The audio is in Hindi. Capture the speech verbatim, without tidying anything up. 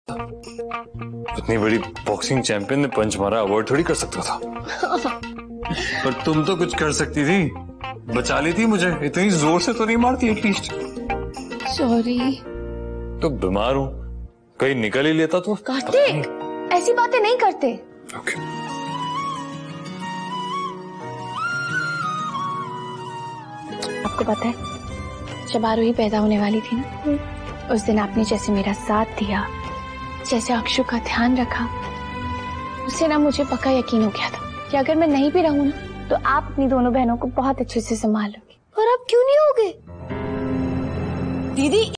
इतनी बड़ी बॉक्सिंग चैंपियन ने पंच मारा, अवॉइड थोड़ी कर सकता था। पर तुम तो कुछ कर सकती थी, बचा ली थी मुझे। इतनी जोर से तो नहीं मारती एटलीस्ट। सॉरी। तो बीमार हूं, कहीं निकल ही लेता तो। कार्तिक, ऐसी बातें नहीं करते। ओके। आपको पता है, जब आरोही पैदा होने वाली थी ना, उस दिन आपने जैसे मेरा साथ दिया, जैसे अक्षु का ध्यान रखा, उससे ना मुझे पक्का यकीन हो गया था कि अगर मैं नहीं भी रहूं ना, तो आप अपनी दोनों बहनों को बहुत अच्छे से संभालोगे। और आप क्यों नहीं होगे दीदी?